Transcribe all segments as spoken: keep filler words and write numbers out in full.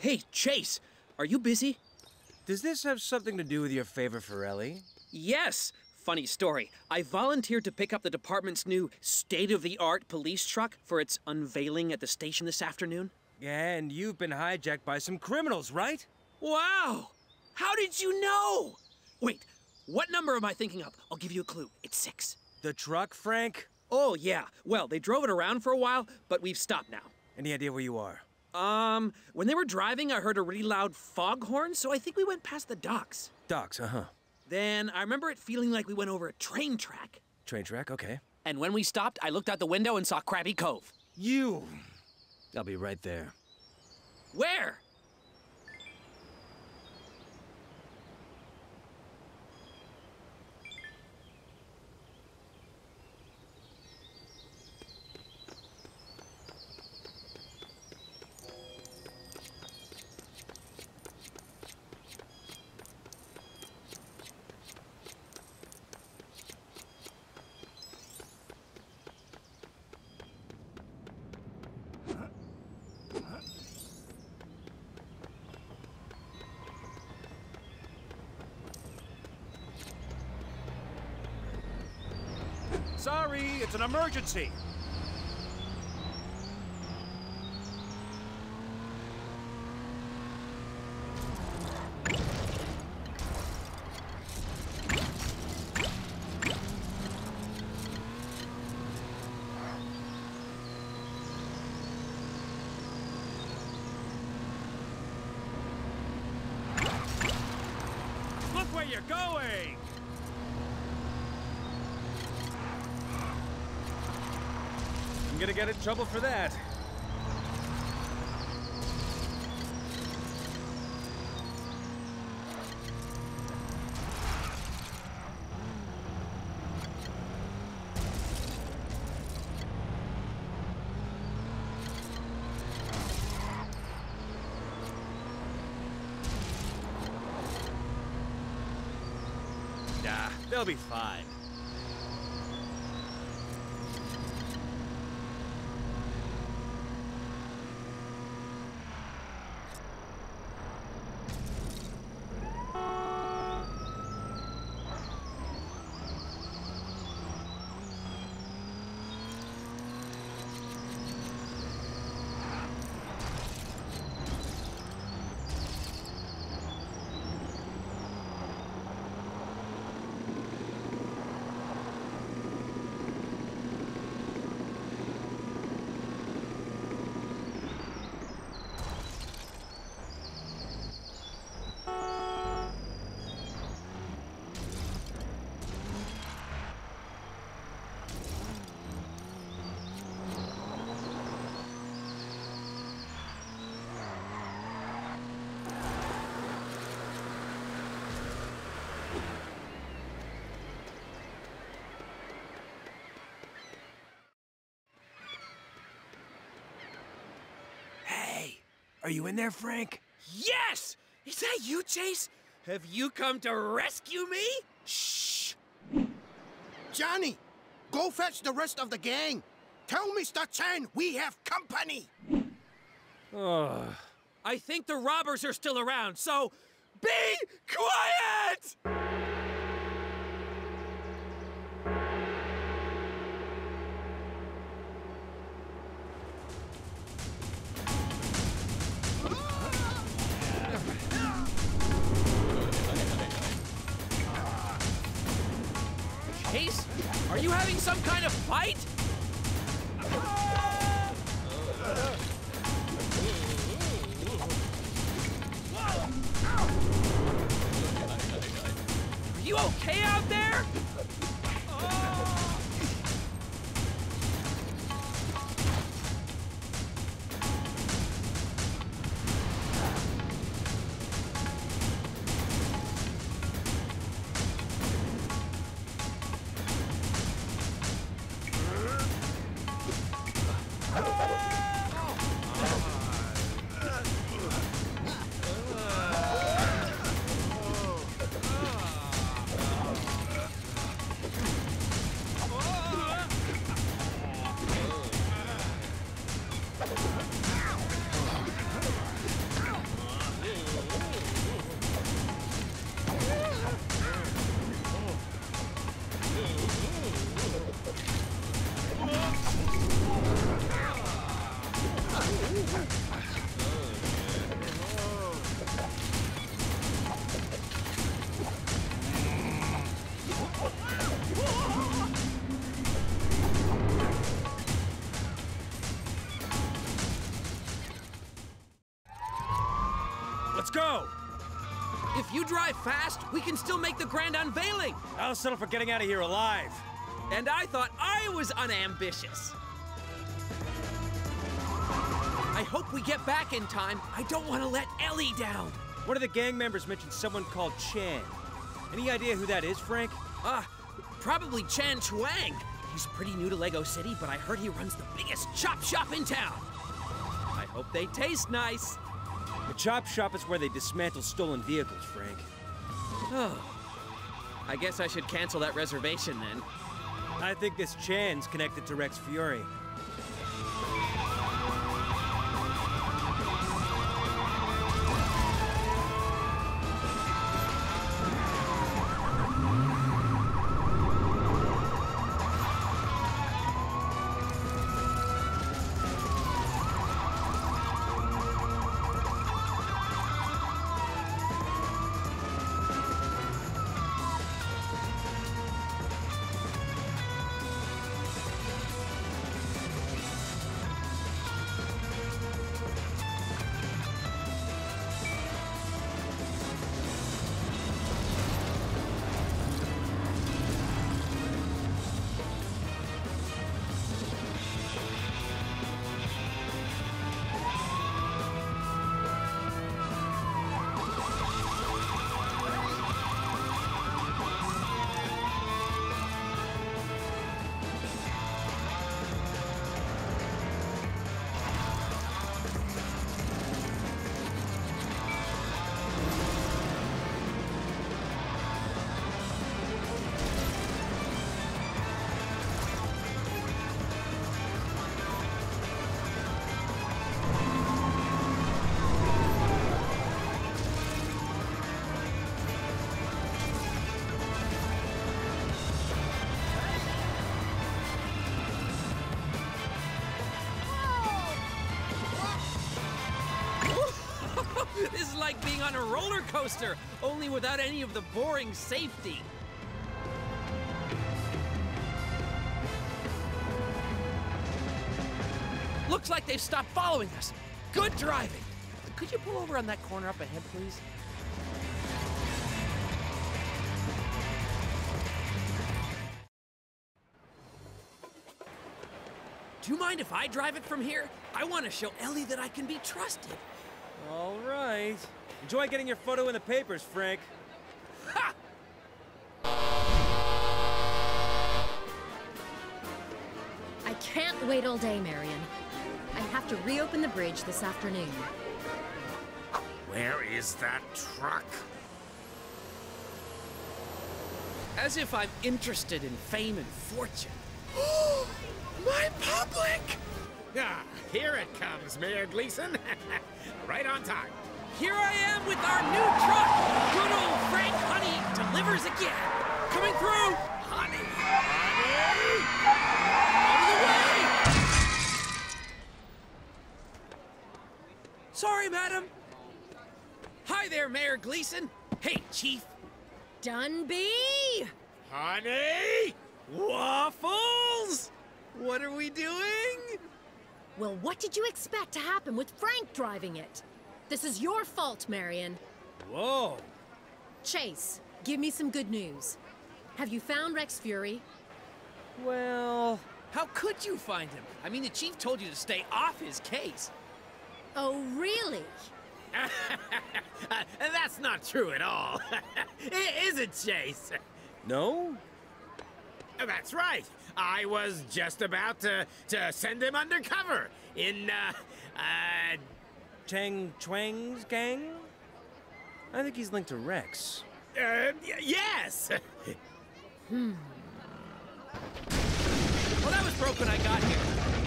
Hey, Chase, are you busy? Does this have something to do with your favor for Ellie? Yes! Funny story. I volunteered to pick up the department's new state-of-the-art police truck for its unveiling at the station this afternoon. And you've been hijacked by some criminals, right? Wow! How did you know? Wait, what number am I thinking of? I'll give you a clue. It's six. The truck, Frank? Oh, yeah. Well, they drove it around for a while, but we've stopped now. Any idea where you are? Um, when they were driving, I heard a really loud foghorn, so I think we went past the docks. Docks, uh-huh. Then I remember it feeling like we went over a train track. Train track, okay. And when we stopped, I looked out the window and saw Krabby Cove. You! I'll be right there. Where? Sorry, it's an emergency. Look where you're going! I'm gonna get in trouble for that. Nah, they'll be fine. Are you in there, Frank? Yes! Is that you, Chase? Have you come to rescue me? Shh! Johnny, go fetch the rest of the gang. Tell Mister Chen we have company. Oh. I think the robbers are still around, so be quiet! Chase, are you having some kind of fight? Are you okay out there? you drive fast, we can still make the grand unveiling. I'll settle for getting out of here alive. And I thought I was unambitious. I hope we get back in time. I don't want to let Ellie down. One of the gang members mentioned someone called Chan. Any idea who that is, Frank? Ah, uh, probably Chan Chuang. He's pretty new to Lego City, but I heard he runs the biggest chop shop in town. I hope they taste nice. The chop shop is where they dismantle stolen vehicles, Frank. Oh, I guess I should cancel that reservation then. I think this Chan's connected to Rex Fury. This is like being on a roller coaster, only without any of the boring safety. Looks like they've stopped following us. Good driving. Could you pull over on that corner up ahead, please? Do you mind if I drive it from here? I want to show Ellie that I can be trusted. All right. Enjoy getting your photo in the papers, Frank. Ha! I can't wait all day, Marion. I have to reopen the bridge this afternoon. Where is that truck? As if I'm interested in fame and fortune. My public! Ah, here it comes, Mayor Gleason. Right on time. Here I am with our new truck! Good old Frank Honey delivers again! Coming through! Honey! Honey! Out of the way! Sorry, madam. Hi there, Mayor Gleason. Hey, Chief. Dunby! Honey! Waffles! What are we doing? Well, what did you expect to happen with Frank driving it? This is your fault, Marion. Whoa. Chase, give me some good news. Have you found Rex Fury? Well... How could you find him? I mean, the Chief told you to stay off his case. Oh, really? uh, that's not true at all. Is it, Chase? No? That's right. I was just about to, to send him undercover in, uh, uh... Chang Chuang's gang? I think he's linked to Rex. Uh, y yes! Hmm. Well, that was broke when I got here.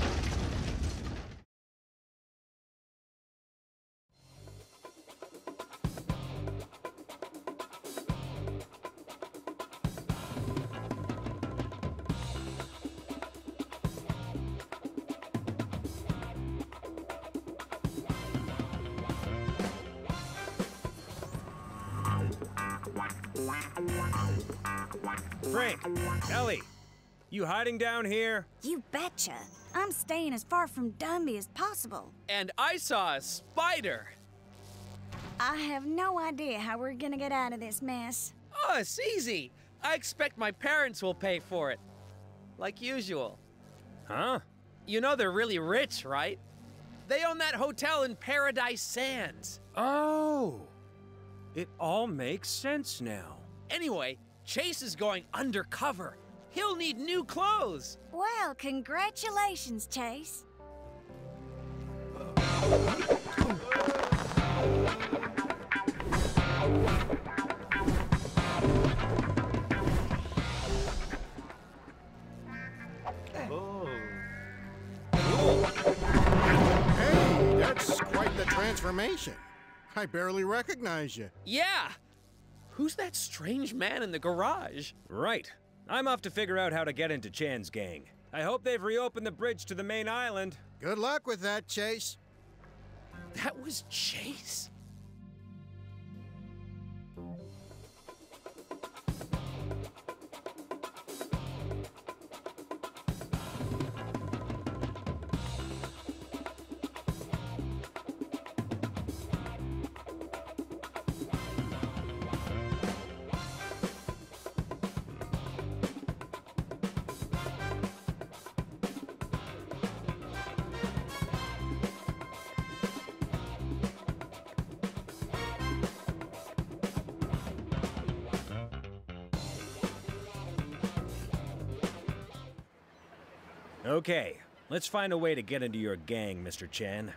Frank, Ellie, you hiding down here? You betcha. I'm staying as far from Dunby as possible. And I saw a spider. I have no idea how we're gonna get out of this mess. Oh, it's easy. I expect my parents will pay for it. Like usual. Huh? You know they're really rich, right? They own that hotel in Paradise Sands. Oh! It all makes sense now. Anyway, Chase is going undercover. He'll need new clothes. Well, congratulations, Chase. Hey, that's quite the transformation. I barely recognize you. Yeah. Who's that strange man in the garage? Right. I'm off to figure out how to get into Chan's gang. I hope they've reopened the bridge to the main island. Good luck with that, Chase. That was Chase? Okay, let's find a way to get into your gang, Mister Chan.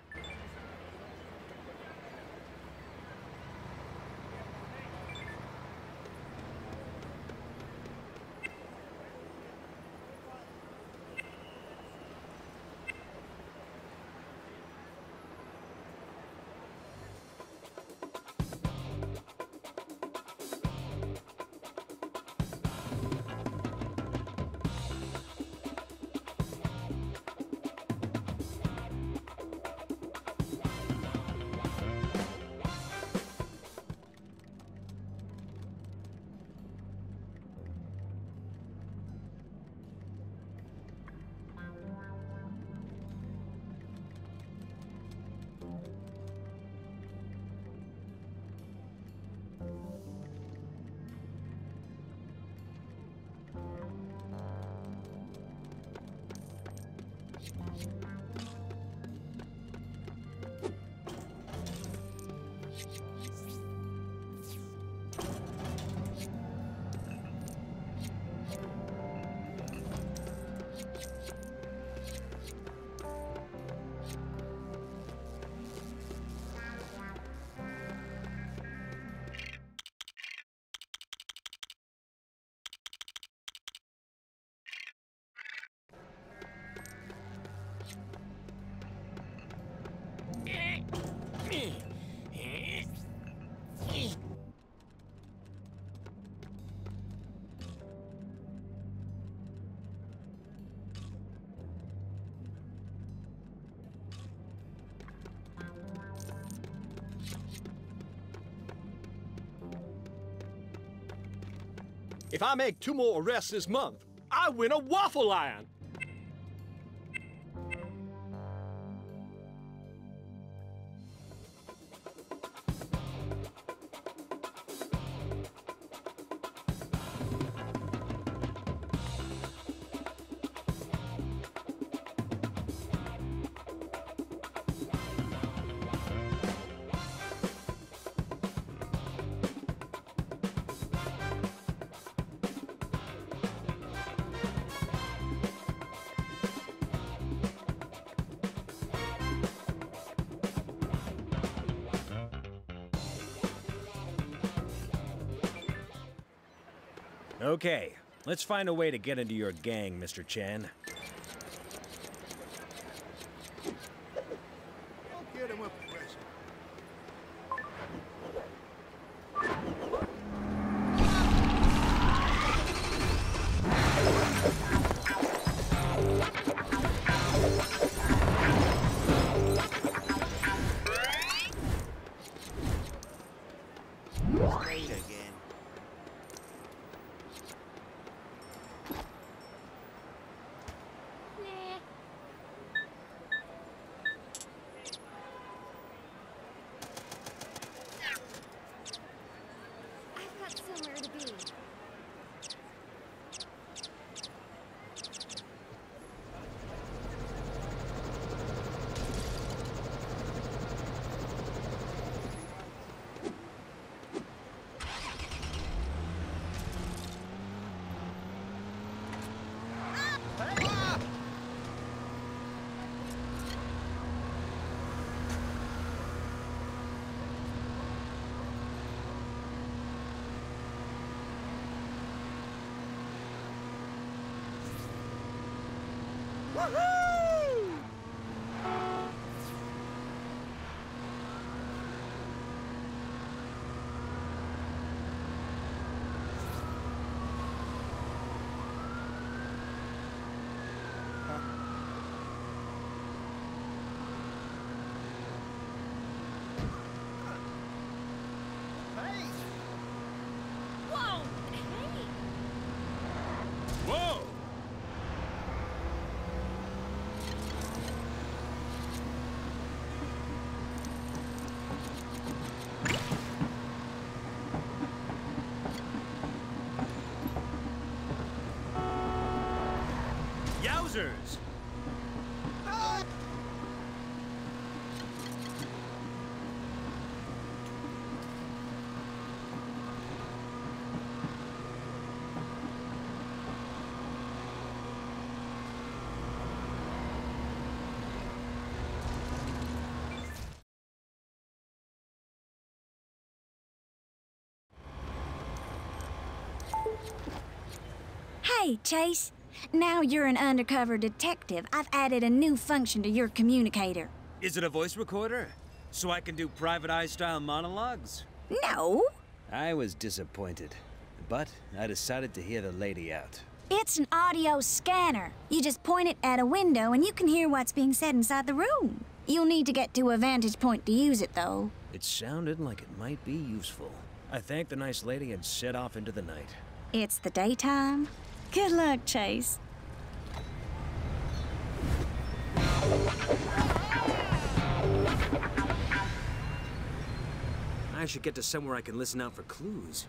If I make two more arrests this month, I win a waffle iron. Okay, let's find a way to get into your gang, Mister Chan. I'll get him a present. Straight again. Whoa! Hey! Whoa! Yowzers! Hey, Chase. Now you're an undercover detective. I've added a new function to your communicator. Is it a voice recorder? So I can do private eye-style monologues? No, I was disappointed, but I decided to hear the lady out. it's an audio scanner. You just point it at a window and you can hear what's being said inside the room. You'll need to get to a vantage point to use it, though. It sounded like it might be useful. I thanked the nice lady and set off into the night. It's the daytime. Good luck, Chase. I should get to somewhere I can listen out for clues.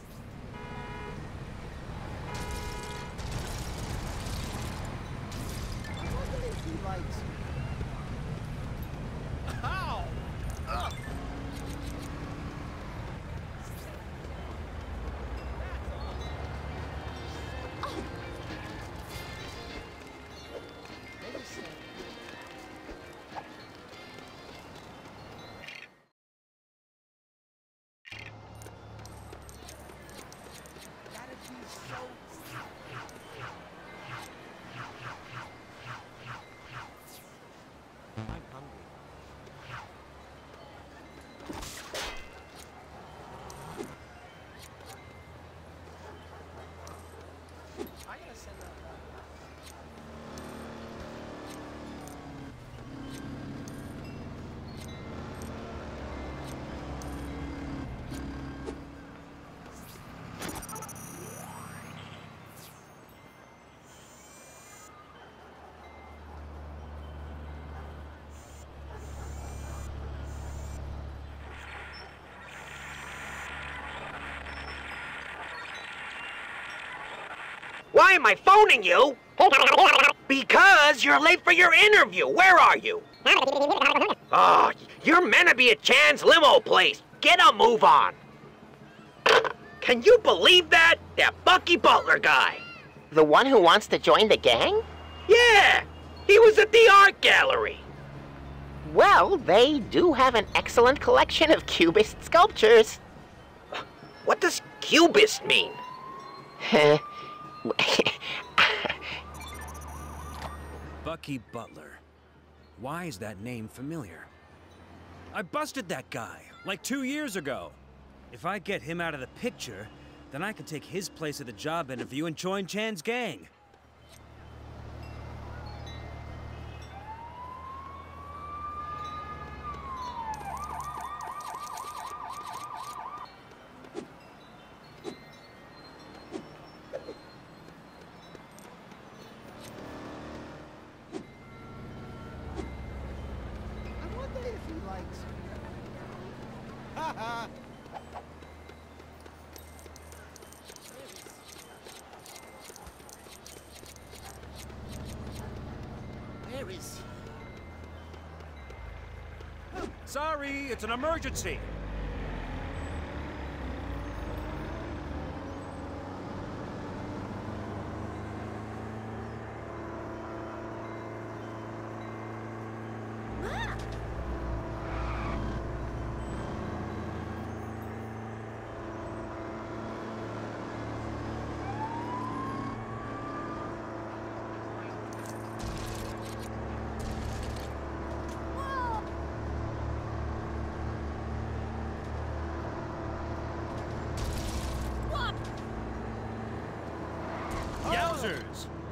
Why am I phoning you? Because you're late for your interview. Where are you? Oh, you're meant to be at Chan's limo place. Get a move on. Can you believe that? That Bucky Butler guy. The one who wants to join the gang? Yeah, he was at the art gallery. Well, they do have an excellent collection of Cubist sculptures. What does Cubist mean? Bucky Butler. Why is that name familiar? I busted that guy, like two years ago. If I get him out of the picture, then I can take his place at the job interview and join Chan's gang. Where is he? Sorry, it's an emergency. Wowzers!